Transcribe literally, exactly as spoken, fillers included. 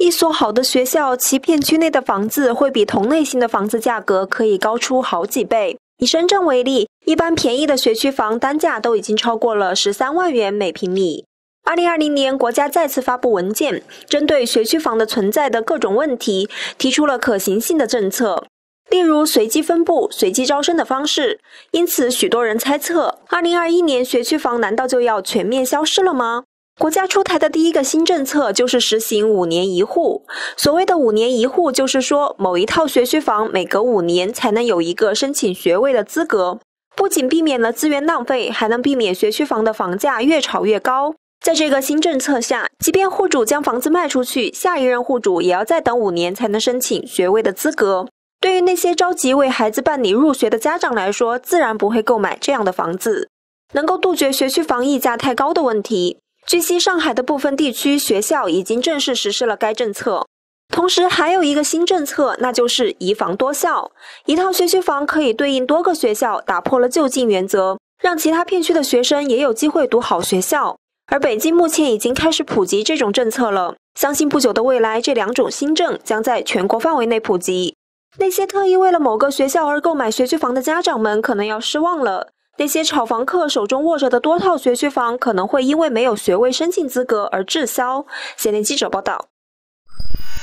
一所好的学校，其片区内的房子会比同类型的房子价格可以高出好几倍。以深圳为例，一般便宜的学区房单价都已经超过了十三万元每平米。二零二零年，国家再次发布文件，针对学区房的存在的各种问题，提出了可行性的政策。例如随机分布、随机招生的方式，因此许多人猜测，二零二一年学区房难道就要全面消失了吗？国家出台的第一个新政策就是实行五年一户。所谓的五年一户，就是说某一套学区房每隔五年才能有一个申请学位的资格，不仅避免了资源浪费，还能避免学区房的房价越炒越高。在这个新政策下，即便户主将房子卖出去，下一任户主也要再等五年才能申请学位的资格。对于那些着急为孩子办理入学的家长来说，自然不会购买这样的房子，能够杜绝学区房溢价太高的问题。据悉，上海的部分地区学校已经正式实施了该政策。同时还有一个新政策，那就是宜房多校。一套学区房可以对应多个学校，打破了就近原则，让其他片区的学生也有机会读好学校。而北京目前已经开始普及这种政策了，相信不久的未来，这两种新政将在全国范围内普及。那些特意为了某个学校而购买学区房的家长们可能要失望了。那些炒房客手中握着的多套学区房可能会因为没有学位申请资格而滞销。闲联记者报道。